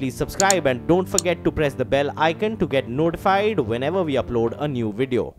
please subscribe and don't forget to press the bell icon to get notified whenever we upload a new video.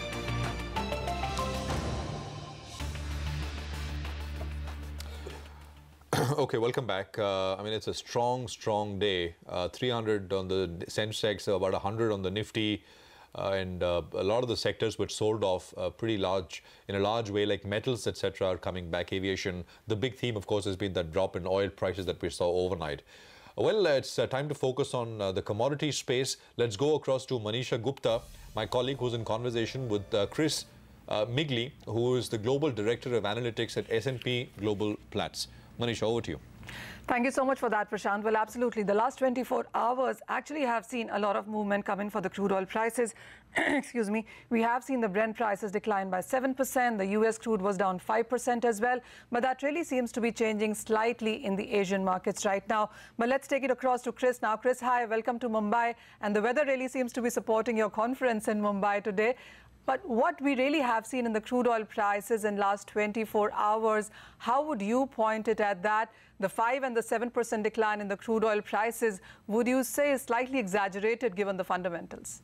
Okay, welcome back. I mean, it's a strong day. 300 on the Sensex, about 100 on the Nifty, and a lot of the sectors which sold off pretty large, in a large way, like metals, etc., are coming back. Aviation. The big theme, of course, has been that drop in oil prices that we saw overnight. Well, it's time to focus on the commodity space. Let's go across to Manisha Gupta, my colleague, who's in conversation with Chris Midgley, who is the Global Director of Analytics at S&P Global Platts. Manisha, over to you. Thank you so much for that, Prashant. Well, absolutely. The last 24 hours actually have seen a lot of movement come in for the crude oil prices. Excuse me. We have seen the Brent prices decline by 7%. The US crude was down 5% as well. But that really seems to be changing slightly in the Asian markets right now. But let's take it across to Chris now. Chris, hi. Welcome to Mumbai. And the weather really seems to be supporting your conference in Mumbai today. But what we really have seen in the crude oil prices in last 24 hours, how would you point it at that? The 5 and the 7% decline in the crude oil prices, would you say is slightly exaggerated given the fundamentals?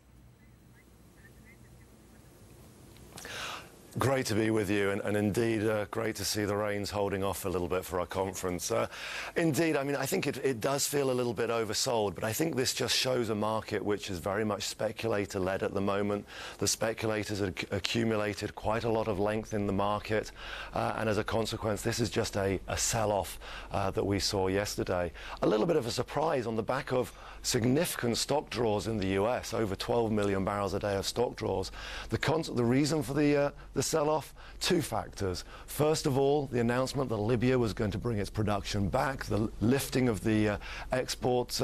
Great to be with you, and indeed great to see the rains holding off a little bit for our conference. Indeed, I mean, I think it does feel a little bit oversold, but I think this just shows a market which is very much speculator-led at the moment. The speculators have accumulated quite a lot of length in the market, and as a consequence, this is just a sell-off that we saw yesterday. A little bit of a surprise on the back of significant stock draws in the US, over 12 million barrels a day of stock draws. The reason for the sell-off, two factors. First of all, the announcement that Libya was going to bring its production back, the lifting of the export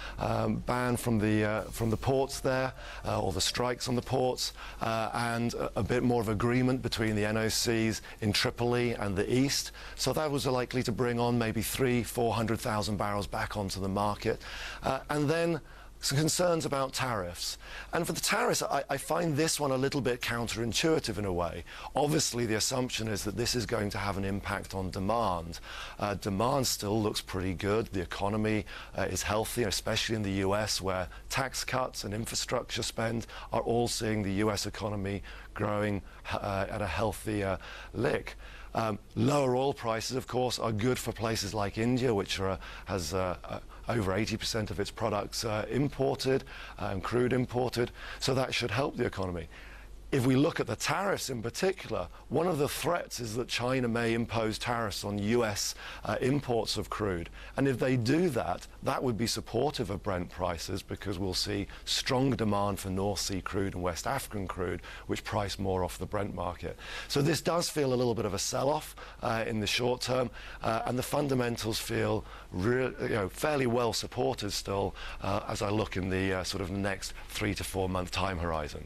ban from the ports there, or the strikes on the ports, and a bit more of agreement between the NOCs in Tripoli and the east. So that was likely to bring on maybe 300,000–400,000 barrels back onto the market. And then some concerns about tariffs. And for the tariffs, I find this one a little bit counterintuitive in a way. Obviously, the assumption is that this is going to have an impact on demand. Demand still looks pretty good. The economy is healthy, especially in the US, where tax cuts and infrastructure spend are all seeing the US economy growing at a healthy lick. Lower oil prices, of course, are good for places like India, which has over 80% of its products imported, crude imported, so that should help the economy. If we look at the tariffs in particular, one of the threats is that China may impose tariffs on US imports of crude. And if they do that, that would be supportive of Brent prices, because we'll see strong demand for North Sea crude and West African crude, which price more off the Brent market. So this does feel a little bit of a sell-off in the short term, and the fundamentals feel fairly well supported still as I look in the sort of next 3 to 4 month time horizon.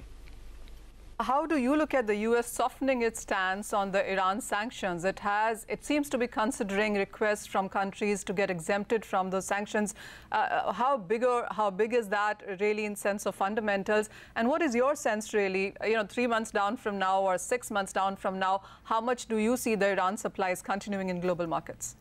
How do you look at the U.S. softening its stance on the Iran sanctions? It seems to be considering requests from countries to get exempted from those sanctions. How big is that really in sense of fundamentals? And what is your sense really, 3 months down from now or 6 months down from now, how much do you see the Iran supplies continuing in global markets?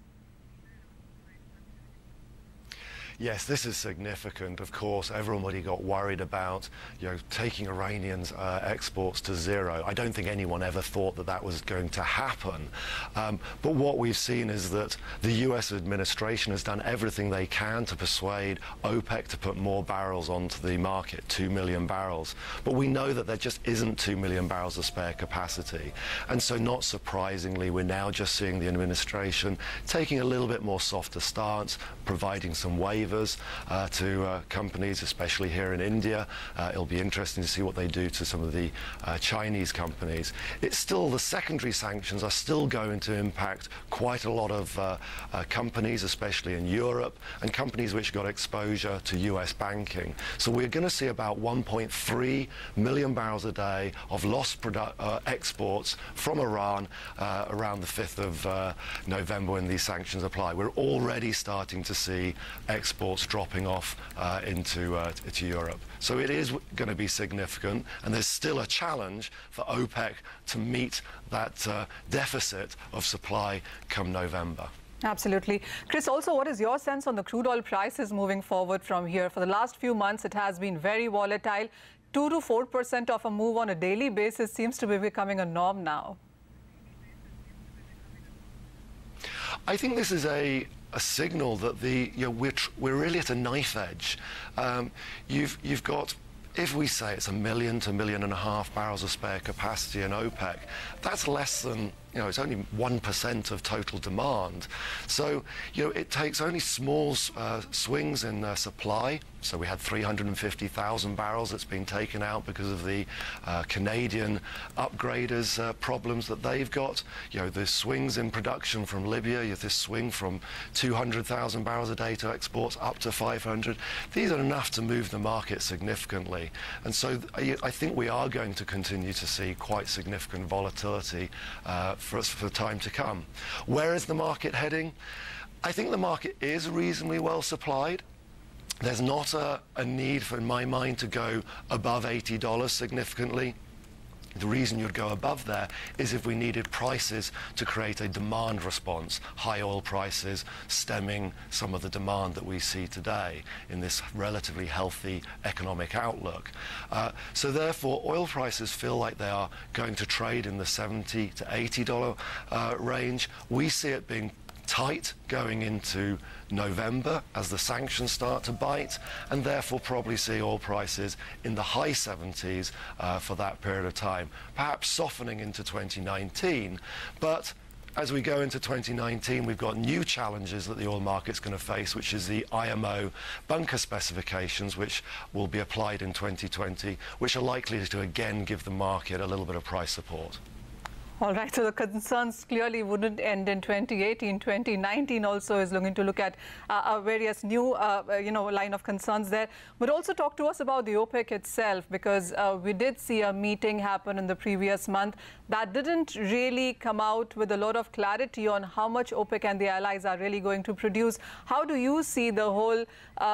Yes, this is significant. Of course, everybody got worried about taking Iranians' exports to zero. I don't think anyone ever thought that that was going to happen. But what we've seen is that the US administration has done everything they can to persuade OPEC to put more barrels onto the market, 2 million barrels. But we know that there just isn't 2 million barrels of spare capacity. And so not surprisingly, we're now just seeing the administration taking a little bit more softer stance, providing some waivers to companies, especially here in India. It'll be interesting to see what they do to some of the Chinese companies. It's still, the secondary sanctions are still going to impact quite a lot of companies, especially in Europe, and companies which got exposure to US banking. So we're going to see about 1.3 million barrels a day of lost exports from Iran around the 5th of November when these sanctions apply. We're already starting to see exports dropping off into Europe. So it is going to be significant, and there's still a challenge for OPEC to meet that deficit of supply come November. Absolutely. Chris, also, what is your sense on the crude oil prices moving forward from here? For the last few months, it has been very volatile. 2 to 4% of a move on a daily basis seems to be becoming a norm now. I think this is a signal that we're really at a knife edge. You've got, if we say it's 1 million to 1.5 million barrels of spare capacity in OPEC, that's less than, it's only 1% of total demand. So, it takes only small swings in supply. So we had 350,000 barrels that's been taken out because of the Canadian upgraders problems that they've got. The swings in production from Libya, you have this swing from 200,000 barrels a day to exports up to 500. These are enough to move the market significantly. And so I think we are going to continue to see quite significant volatility for the time to come. Where is the market heading? I think the market is reasonably well supplied. There's not a need, in my mind, to go above $80 significantly. The reason you'd go above there is if we needed prices to create a demand response, high oil prices stemming some of the demand that we see today in this relatively healthy economic outlook. So therefore, oil prices feel like they are going to trade in the $70 to $80 range. We see it being tight going into November as the sanctions start to bite, and therefore probably see oil prices in the high 70s for that period of time, perhaps softening into 2019. But as we go into 2019, we've got new challenges that the oil market's going to face, which is the IMO bunker specifications, which will be applied in 2020, which are likely to again give the market a little bit of price support. All right, so the concerns clearly wouldn't end in 2018. 2019 also is looking to look at various new, line of concerns there. But also talk to us about the OPEC itself, because we did see a meeting happen in the previous month that didn't really come out with a lot of clarity on how much OPEC and the allies are really going to produce. How do you see the whole,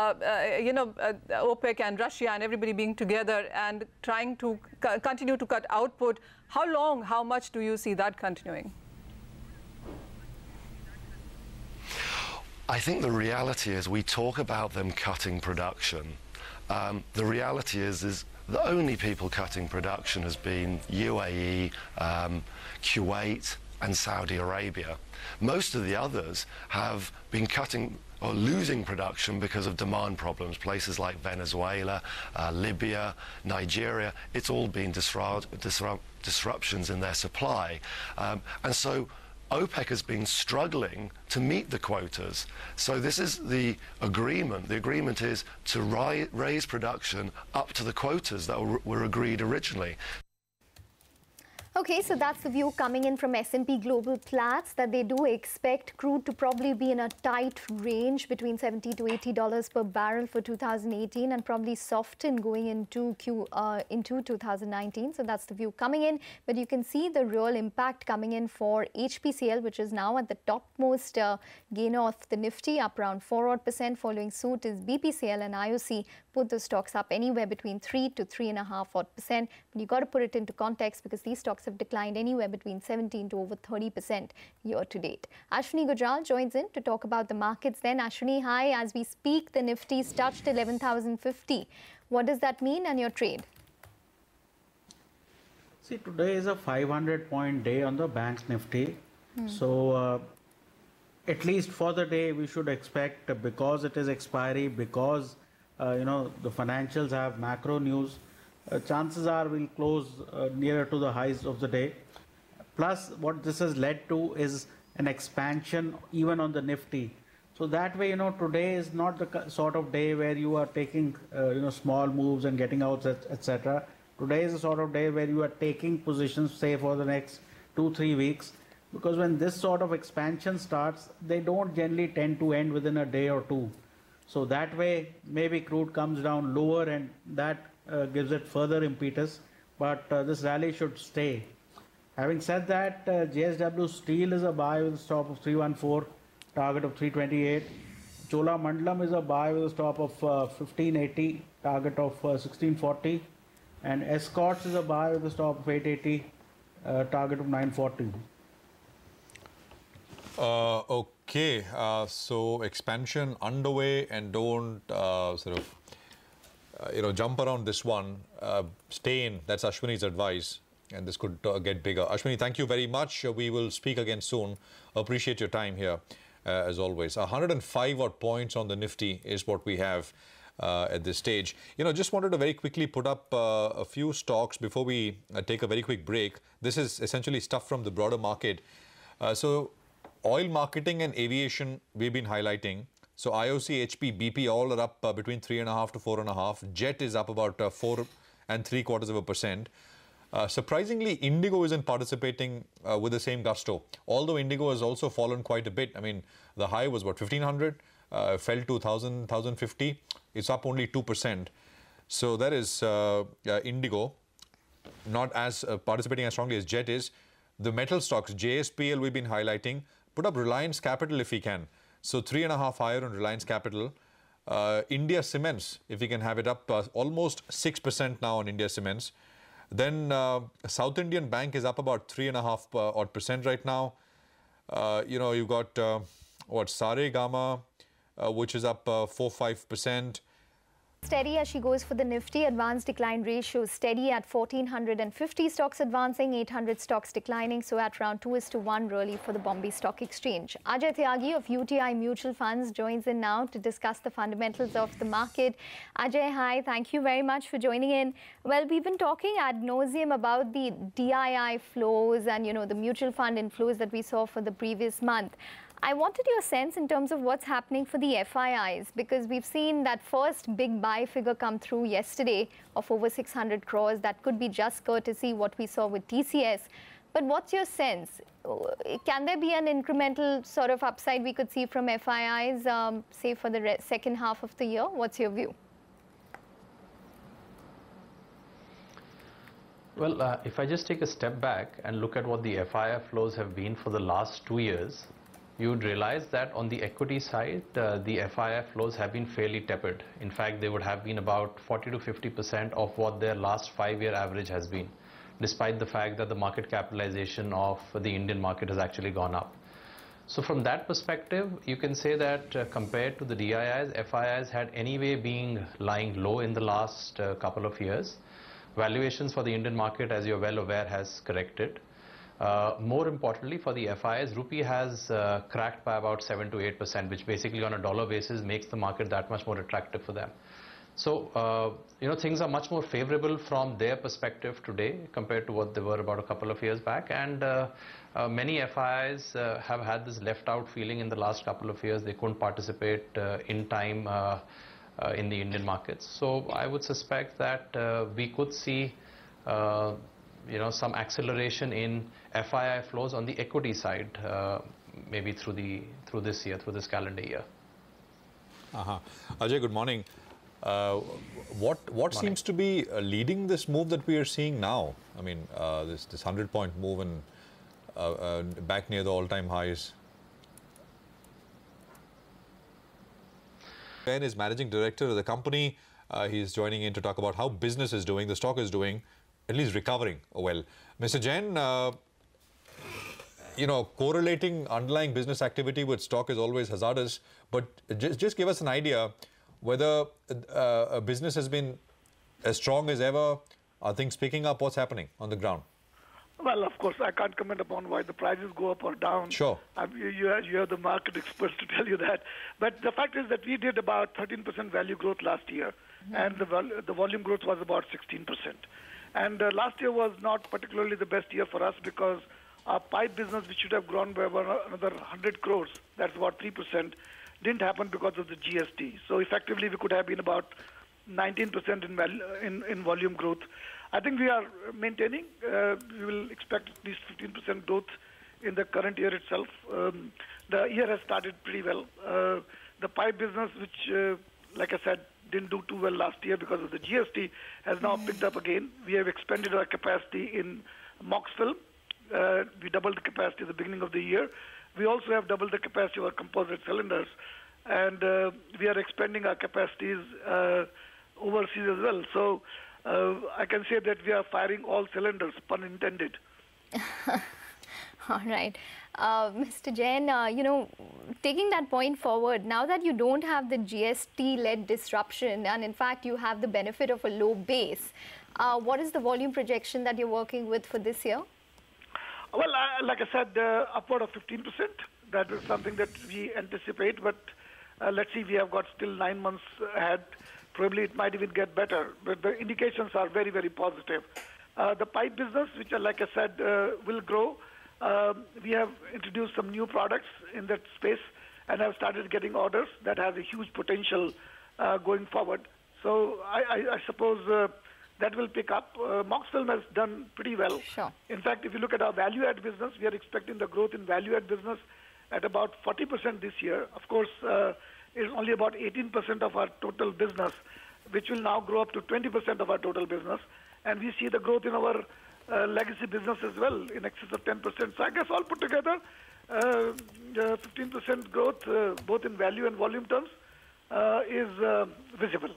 OPEC and Russia and everybody being together and trying to continue to cut output? How long, how much do you see that continuing? I think the reality is we talk about them cutting production. The reality is the only people cutting production has been UAE, Kuwait, and Saudi Arabia. Most of the others have been cutting or losing production because of demand problems. Places like Venezuela, Libya, Nigeria, it's all been disruptions in their supply. And so OPEC has been struggling to meet the quotas. So this is the agreement. The agreement is to raise production up to the quotas that were agreed originally. Okay, so that's the view coming in from S&P Global Platts, that they do expect crude to probably be in a tight range between $70 to $80 per barrel for 2018 and probably soften going into 2019. So that's the view coming in. But you can see the real impact coming in for HPCL, which is now at the topmost gainer of the Nifty, up around 4% odd. Following suit is BPCL and IOC. Put the stocks up anywhere between 3 to 3.5% odd. But you got to put it into context, because these stocks have declined anywhere between 17 to over 30% year to date. Ashwini Gujral joins in to talk about the markets then. Ashwini, hi. As we speak, the Nifty's touched 11,050. What does that mean and your trade? See, today is a 500-point day on the Bank Nifty. So at least for the day, we should expect, because it is expiry, because the financials have macro news, chances are we'll close nearer to the highs of the day. Plus, what this has led to is an expansion even on the Nifty. So that way, today is not the sort of day where you are taking, small moves and getting out, etc. Today is the sort of day where you are taking positions, say, for the next 2-3 weeks. Because when this sort of expansion starts, they don't generally tend to end within a day or two. So that way, maybe crude comes down lower, and that gives it further impetus, but this rally should stay. Having said that, JSW Steel is a buy with a stop of 314, target of 328. Chola Mandalam is a buy with a stop of 1580, target of 1640. And Escorts is a buy with a stop of 880, target of 940. Okay, so expansion underway, and don't jump around this one. Stay in. That's Ashwini's advice, and this could get bigger. Ashwini, thank you very much. We will speak again soon. Appreciate your time here, as always. 105 odd points on the Nifty is what we have at this stage. Just wanted to very quickly put up a few stocks before we take a very quick break. This is essentially stuff from the broader market. So oil marketing and aviation we've been highlighting. So IOC, HP, BP all are up between 3.5 to 4.5. Jet is up about 4.75%. Surprisingly, Indigo isn't participating with the same gusto. Although Indigo has also fallen quite a bit. I mean, the high was what, 1,500, fell to 1,000, 1,050. It's up only 2%. So that is Indigo, not as participating as strongly as Jet is. The metal stocks, JSPL we've been highlighting. Put up Reliance Capital if we can. So 3.5 higher on Reliance Capital. India Cements, if we can have it up, almost 6% now on India Cements. Then South Indian Bank is up about 3.5 odd percent right now. You've got Saregama, which is up 4-5%. Steady as she goes for the Nifty. Advanced decline ratio steady at 1,450 stocks advancing, 800 stocks declining. So at around 2:1 really for the Bombay Stock Exchange. Ajay Tyagi of UTI Mutual Funds joins in now to discuss the fundamentals of the market. Ajay, hi. Thank you very much for joining in. Well, we've been talking ad nauseum about the DII flows and, the mutual fund inflows that we saw for the previous month. I wanted your sense in terms of what's happening for the FIIs, because we've seen that first big buy figure come through yesterday of over 600 crores. That could be just courtesy what we saw with TCS. But what's your sense? Can there be an incremental sort of upside we could see from FIIs, say for the second half of the year? What's your view? Well, if I just take a step back and look at what the FII flows have been for the last 2 years, you would realize that on the equity side, the FII flows have been fairly tepid. In fact, they would have been about 40 to 50% of what their last 5-year average has been, despite the fact that the market capitalization of the Indian market has actually gone up. So from that perspective, you can say that compared to the DIIs, FIIs had anyway been lying low in the last couple of years. Valuations for the Indian market, as you're well aware, has corrected. More importantly, for the FIIs, rupee has cracked by about 7 to 8%, which basically on a dollar basis makes the market that much more attractive for them. So, things are much more favorable from their perspective today compared to what they were about a couple of years back. And many FIIs have had this left out feeling in the last couple of years. They couldn't participate in time in the Indian markets. So I would suspect that we could see some acceleration in FII flows on the equity side, maybe through this year, through this calendar year. Ajay, good morning. What seems to be leading this move that we are seeing now? I mean, this 100-point move and back near the all-time highs. Ben is managing director of the company. He's joining in to talk about how business is doing, the stock is doing, at least recovering well. Mr. Jain, correlating underlying business activity with stock is always hazardous, but just give us an idea whether a business has been as strong as ever. Are things picking up? What's happening on the ground? Well, of course, I can't comment upon why the prices go up or down. Sure. You have the market experts to tell you that. But the fact is that we did about 13% value growth last year, and the volume growth was about 16%. And last year was not particularly the best year for us because our pipe business, which should have grown by another 100 crores, that's about 3%, didn't happen because of the GST. So effectively, we could have been about 19% in volume growth. I think we are maintaining. We will expect at least 15% growth in the current year itself. The year has started pretty well. The pipe business, which, like I said, didn't do too well last year because of the GST, has now picked up again. We have expanded our capacity in Moxville. We doubled the capacity at the beginning of the year. We also have doubled the capacity of our composite cylinders. And we are expanding our capacities overseas as well. So I can say that we are firing all cylinders, pun intended. All right. Mr. Jain, you know, taking that point forward, now that you don't have the GST-led disruption and in fact you have the benefit of a low base, what is the volume projection that you're working with for this year? Well, like I said, upward of 15%. That is something that we anticipate, but let's see, we have got still 9 months ahead. Probably it might even get better, but the indications are very, very positive. The pipe business, which, like I said, will grow. We have introduced some new products in that space and have started getting orders that has a huge potential going forward. So I suppose that will pick up. Mox Film has done pretty well. Sure. In fact, if you look at our value-add business, we are expecting the growth in value-add business at about 40% this year. Of course, it's only about 18% of our total business, which will now grow up to 20% of our total business. And we see the growth in our legacy business as well, in excess of 10%. So I guess all put together, 15% growth, both in value and volume terms, is visible.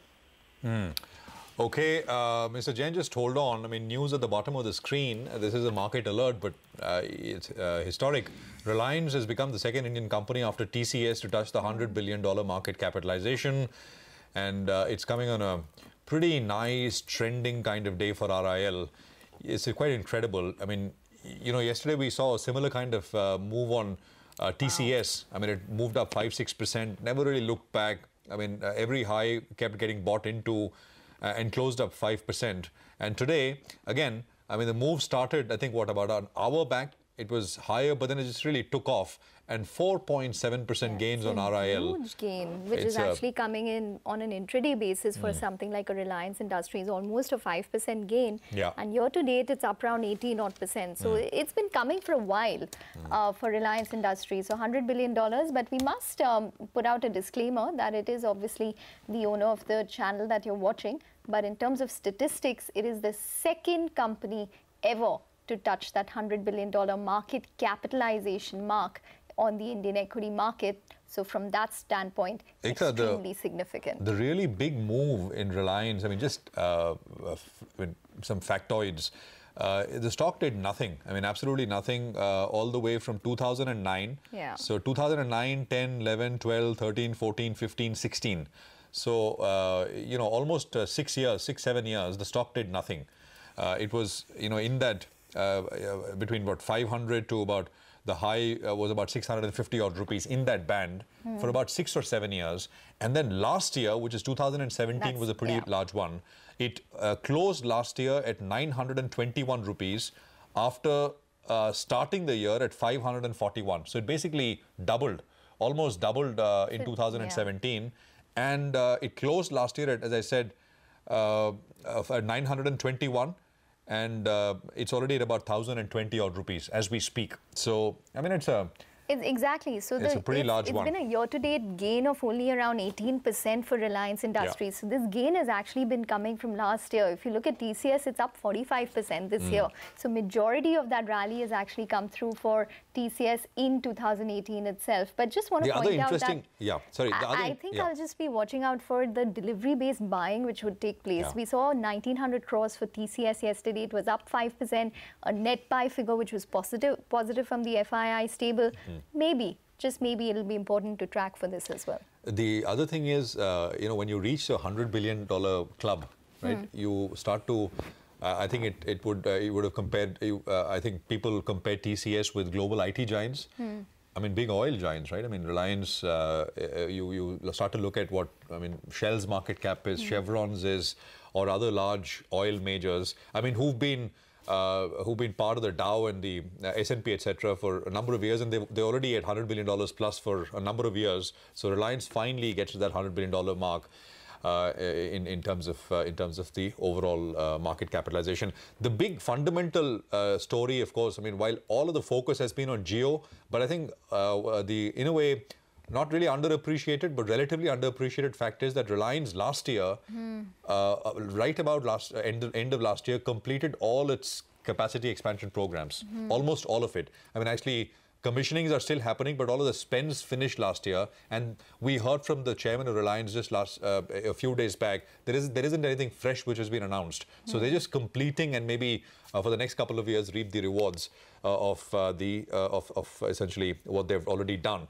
Okay, Mr. Jain, just hold on. I mean, news at the bottom of the screen. This is a market alert, but it's historic. Reliance has become the second Indian company after TCS to touch the $100 billion market capitalization. And it's coming on a pretty nice trending kind of day for RIL. It's quite incredible. I mean, you know, yesterday we saw a similar kind of move on TCS. I mean, it moved up 5-6%, never really looked back. I mean, every high kept getting bought into and closed up 5%. And today, again, I mean, the move started, I think, what, about an hour back? It was higher, but then it just really took off. And 4.7% gains on RIL. Huge gain, which is actually coming in on an intraday basis for something like a Reliance Industries, almost a 5% gain. Yeah. And year to date, it's up around 18-odd%. So it's been coming for a while for Reliance Industries. So $100 billion, but we must put out a disclaimer that it is obviously the owner of the channel that you're watching. But in terms of statistics, it is the second company ever to touch that $100 billion market capitalization mark on the Indian equity market. So from that standpoint, extremely significant. The really big move in Reliance, I mean, just some factoids. The stock did nothing. I mean, absolutely nothing all the way from 2009. Yeah. So 2009, 10, 11, 12, 13, 14, 15, 16. So, you know, almost 6 years, 6-7 years, the stock did nothing. It was, you know, in that between about 500 to about the high was about 650 odd rupees, in that band for about 6 or 7 years. And then last year, which is 2017, was a pretty large one. It closed last year at 921 rupees after starting the year at 541. So it basically doubled, almost doubled in 2017. And it closed last year at, as I said, at 921. And it's already at about 1,020 odd rupees as we speak. So, I mean, it's a... Exactly. So it's a pretty large one. It's been a year-to-date gain of only around 18% for Reliance Industries. So this gain has actually been coming from last year. If you look at TCS, it's up 45% this year. So majority of that rally has actually come through for TCS in 2018 itself. But just want to point out that I think I'll just be watching out for the delivery-based buying which would take place. We saw 1,900 crores for TCS yesterday. It was up 5%. A net buy figure which was positive from the FII stable. Maybe, just maybe, it'll be important to track for this as well. The other thing is, you know, when you reach a $100 billion club, right, you start to, I think it would have compared, I think people compare TCS with global IT giants. I mean, big oil giants, right? I mean, Reliance, you start to look at what, I mean, Shell's market cap is, Chevron's is, or other large oil majors, I mean, who've been part of the Dow and the S&P, etc., for a number of years, and they're already at $100 billion plus for a number of years. So Reliance finally gets to that $100 billion mark in terms of the overall market capitalization. The big fundamental story, of course, I mean, while all of the focus has been on Jio, but I think in a way, not really underappreciated, but relatively underappreciated fact is that Reliance last year, right about end of last year, completed all its capacity expansion programs, almost all of it. I mean, actually, commissionings are still happening, but all of the spends finished last year. And we heard from the chairman of Reliance just a few days back, there isn't anything fresh which has been announced. So they're just completing and maybe for the next couple of years reap the rewards of essentially what they've already done.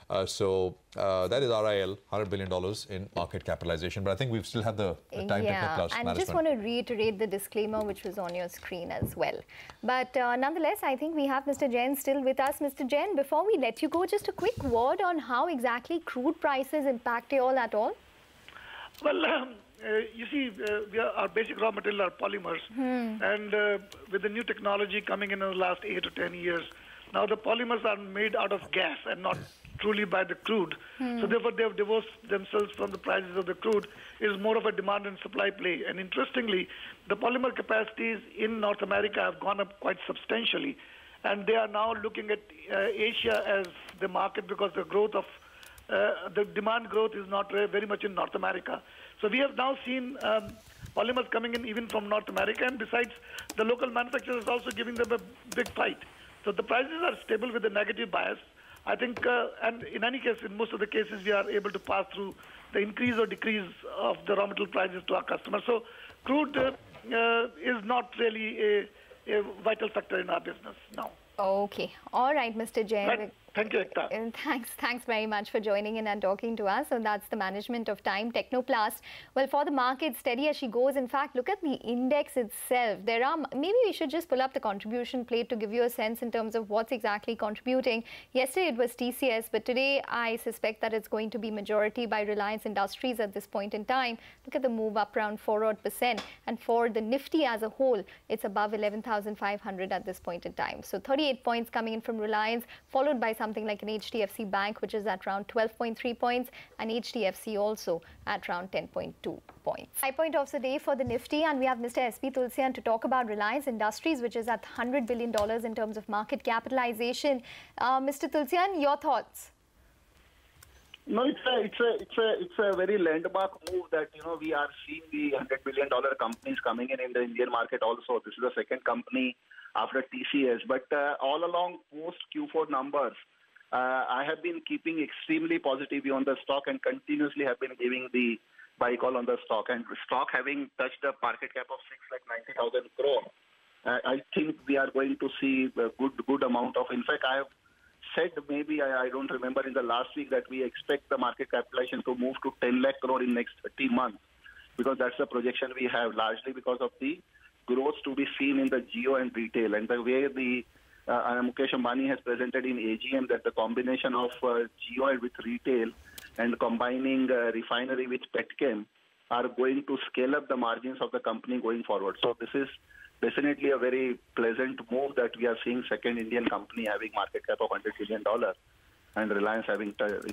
So that is RIL, $100 billion in market capitalization. But I think we still have the time techno plus and management. just want to reiterate the disclaimer which was on your screen as well. But nonetheless, I think we have Mr. Jain still with us. Mr. Jain, before we let you go, just a quick word on how exactly crude prices impact you all at all? Well, you see, our basic raw material are polymers. And with the new technology coming in the last 8 to 10 years, now the polymers are made out of gas and not truly by the crude. So therefore, they have divorced themselves from the prices of the crude. It is more of a demand and supply play. And interestingly, the polymer capacities in North America have gone up quite substantially. And they are now looking at Asia as the market because the growth of the demand growth is not very much in North America. So we have now seen polymers coming in even from North America, and besides, the local manufacturers also giving them a big fight. So the prices are stable with a negative bias. I think, and in any case, in most of the cases, we are able to pass through the increase or decrease of the raw material prices to our customers. So crude is not really a vital factor in our business now. Okay. All right, Mr. Jain. Right. Thank you, Ekta. Thanks very much for joining in and talking to us. So that's the management of time, Technoplast. Well, for the market, steady as she goes. In fact, look at the index itself. There are, maybe we should just pull up the contribution plate to give you a sense in terms of what's exactly contributing. Yesterday it was TCS, but today I suspect that it's going to be majority by Reliance Industries at this point in time. Look at the move up around 4%. And for the Nifty as a whole, it's above 11,500 at this point in time. So 38 points coming in from Reliance, followed by something like an HDFC Bank, which is at around 12.3 points, and HDFC also at around 10.2 points. High point of the day for the Nifty, and we have Mr. S.P. Tulsian to talk about Reliance Industries, which is at $100 billion in terms of market capitalization. Mr. Tulsian, your thoughts? No, it's a very landmark move that we are seeing the $100 billion companies coming in the Indian market also. This is the second company after TCS, but all along post Q4 numbers, I have been keeping extremely positive on the stock and continuously have been giving the buy call on the stock. And stock having touched a market cap of 6,90,000 crore, I think we are going to see a good amount of. In fact, I have said maybe I don't remember in the last week that we expect the market capitalization to move to 10 lakh crore in next 30 months, because that's the projection we have, largely because of the growth to be seen in the geo and retail, and the way the Mukesh Ambani has presented in AGM that the combination of geo with retail and combining refinery with petchem are going to scale up the margins of the company going forward. So this is definitely a very pleasant move that we are seeing second Indian company having market cap of $100 billion and Reliance having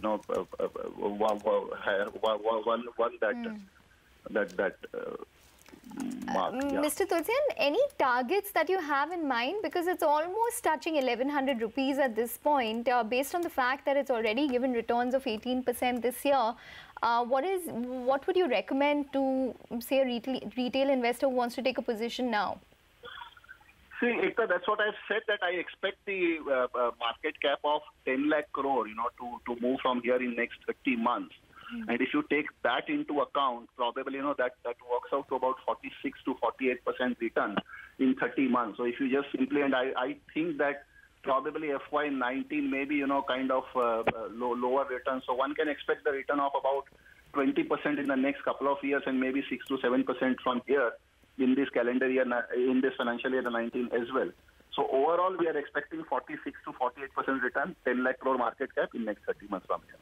that mark. Mr. Tulsian, any targets that you have in mind? Because it's almost touching 1,100 rupees at this point, based on the fact that it's already given returns of 18% this year. What would you recommend to, say, a retail investor who wants to take a position now? See, Ekta, that's what I've said, that I expect the market cap of 10 lakh crore, to move from here in next 30 months. And if you take that into account, probably, that works out to about 46 to 48% return in 30 months. So if you just simply, and I think that probably FY19 maybe, kind of lower return. So one can expect the return of about 20% in the next couple of years and maybe 6 to 7% from here in this calendar year, in this financial year 19 as well. So overall, we are expecting 46 to 48% return, 10 lakh crore market cap in next 30 months from here.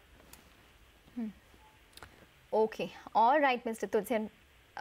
Okay. All right, Mr. Tulsian.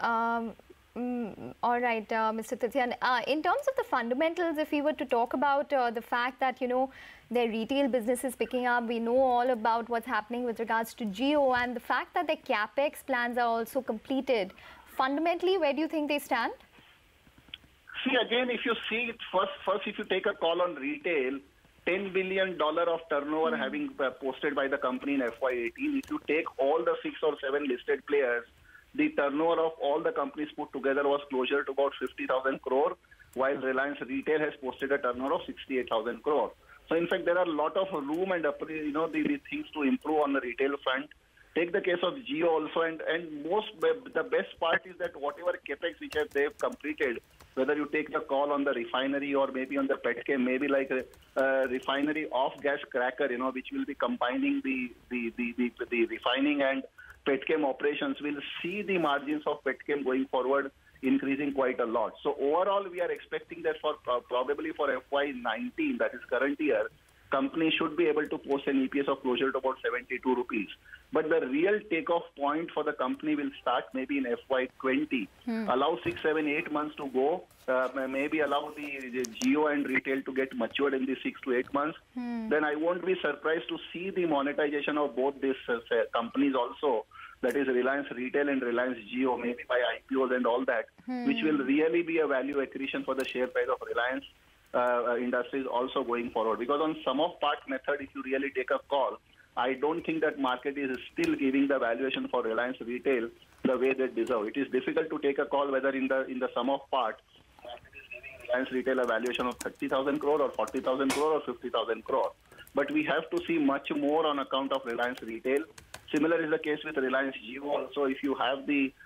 All right, Mr. Tulsian. In terms of the fundamentals, if we were to talk about the fact that, their retail business is picking up, we know all about what's happening with regards to Jio, and the fact that their CapEx plans are also completed. Fundamentally, where do you think they stand? See, again, if you see it first, if you take a call on retail, $10 billion of turnover having posted by the company in FY18. If you take all the 6 or 7 listed players, the turnover of all the companies put together was closer to about 50,000 crore, while Reliance Retail has posted a turnover of 68,000 crore. So in fact, there are a lot of room and the things to improve on the retail front. Take the case of Jio also, and the best part is that whatever capex which they've completed, whether you take the call on the refinery or maybe on the petchem, maybe like a refinery off-gas cracker, which will be combining the refining and petchem operations, will see the margins of petchem going forward increasing quite a lot. So overall, we are expecting that for probably for FY19, that is current year, company should be able to post an EPS of closer to about 72 rupees. But the real takeoff point for the company will start maybe in FY20. Allow 6, 7, 8 months to go. Maybe allow the Jio and retail to get matured in the 6 to 8 months. Then I won't be surprised to see the monetization of both these companies also. That is Reliance Retail and Reliance Jio, maybe by IPOs and all that, which will really be a value accretion for the share price of Reliance Industries also going forward. Because on sum of part method, if you really take a call, I don't think that market is still giving the valuation for Reliance Retail the way they deserve. It is difficult to take a call whether in the sum of part, market is giving Reliance Retail a valuation of 30,000 crore or 40,000 crore or 50,000 crore. But we have to see much more on account of Reliance Retail. Similar is the case with Reliance Jio also. If you have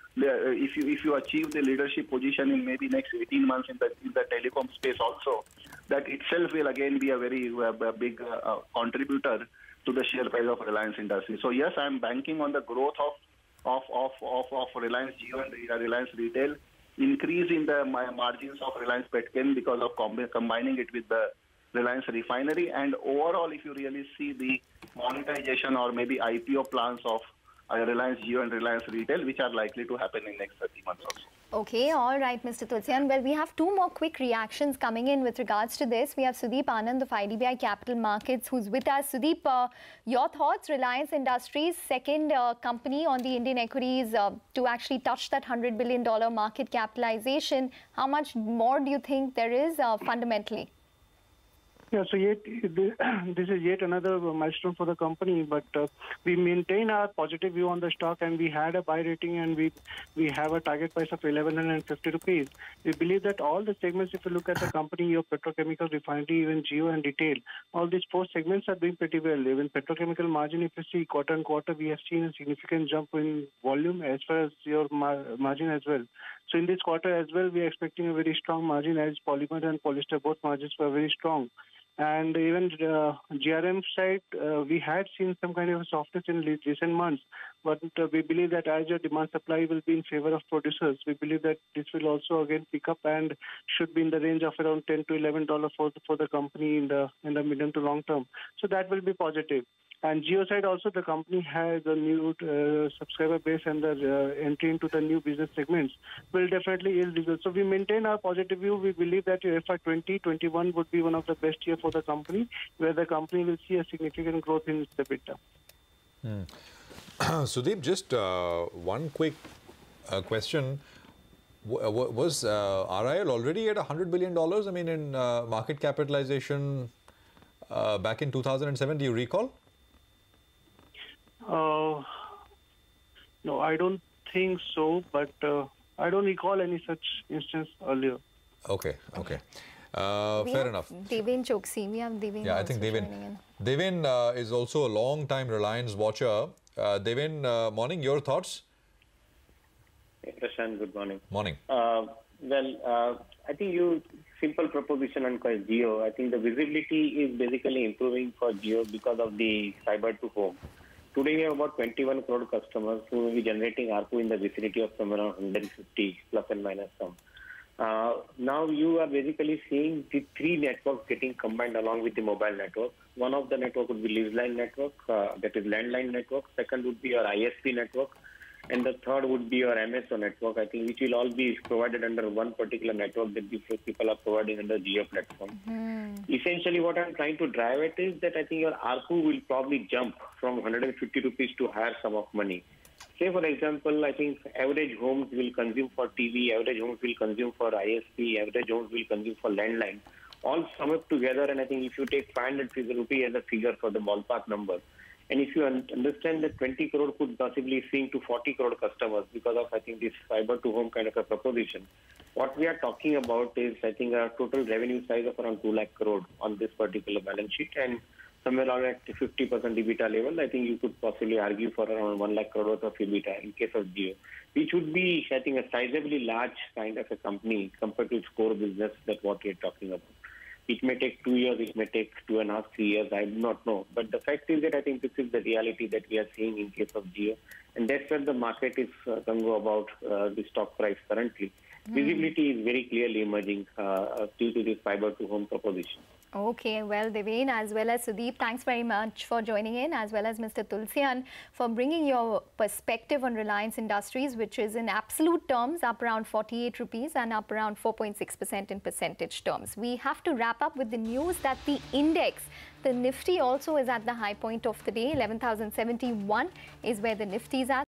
if you achieve the leadership position in maybe next 18 months in the telecom space also, that itself will again be a very big contributor to the share price of Reliance Industries. So yes, I am banking on the growth of Reliance Jio and Reliance Retail, increase in the margins of Reliance Petchem because of combining it with the Reliance Refinery, and overall, if you really see the monetization or maybe IPO plans of Reliance Jio and Reliance Retail, which are likely to happen in next 30 months also. Okay, all right, Mr. Tulsian. Well, we have two more quick reactions coming in with regards to this. We have Sudeep Anand of IDBI Capital Markets, who's with us. Sudeep, your thoughts, Reliance Industries, second company on the Indian equities to actually touch that $100 billion market capitalization. How much more do you think there is fundamentally? Yeah, so this is yet another milestone for the company, but we maintain our positive view on the stock, and we had a buy rating, and we have a target price of 1150 rupees. We believe that all the segments, if you look at the company, your petrochemical, refinery, even Jio and retail, all these four segments are doing pretty well. Even petrochemical margin, if you see quarter on quarter, we have seen a significant jump in volume as far as your margin as well. So in this quarter as well, we are expecting a very strong margin, as polymer and polyester, both margins were very strong. And even GRM side, we had seen some kind of softness in recent months, but we believe that as your demand supply will be in favor of producers, we believe that this will also again pick up and should be in the range of around $10 to $11 for the company in the medium to long term. So that will be positive. And Jio side also, the company has a new subscriber base, and the entry into the new business segments will definitely yield results. So we maintain our positive view. We believe that FY 2021 would be one of the best years for the company, where the company will see a significant growth in its EBITDA. Sudeep, just one quick question. Was RIL already at $100 billion? I mean, in market capitalization back in 2007, do you recall? No, I don't think so, but I don't recall any such instance earlier. Okay. Fair enough. Devin Choksi. We have Devin. Yeah, I think Devin is also a long-time Reliance watcher. Devin, morning. Your thoughts? Hey, Prashant, good morning. Morning. I think simple proposition on Jio. I think the visibility is basically improving for Jio because of the fiber to home. Today we have about 21 crore customers who will be generating ARPU in the vicinity of somewhere around 150 plus and minus some. Now you are basically seeing the three networks getting combined along with the mobile network. One of the network would be leaseline network, that is landline network. Second would be your ISP network. And the third would be your MSO network, I think, which will all be provided under one particular network that people are providing under Jio platform. Essentially, what I'm trying to drive at is that I think your ARPU will probably jump from 150 rupees to higher sum of money. Say, for example, I think average homes will consume for TV, average homes will consume for ISP, average homes will consume for landline. All sum up together, and I think if you take 500 rupees as a figure for the ballpark number, And if you understand that 20 crore could possibly swing to 40 crore customers because of, I think, this fiber to home kind of a proposition, what we are talking about is, I think, a total revenue size of around 2 lakh crore on this particular balance sheet, and somewhere around at 50% EBITDA level, I think you could possibly argue for around 1 lakh crore worth of EBITDA in case of Jio, which would be, I think, a sizably large kind of a company compared to its core business that what we are talking about. It may take 2 years, it may take 2.5, 3 years, I do not know. But the fact is that I think this is the reality that we are seeing in case of Jio, and that's where the market is going to go about the stock price currently. Visibility is very clearly emerging due to this fiber to home proposition. Okay, well, Devin as well as Sudeep, thanks very much for joining in, as well as Mr. Tulsian for bringing your perspective on Reliance Industries, which is in absolute terms up around 48 rupees and up around 4.6% in percentage terms. We have to wrap up with the news that the index, the Nifty, also is at the high point of the day. 11,071 is where the Nifty is at.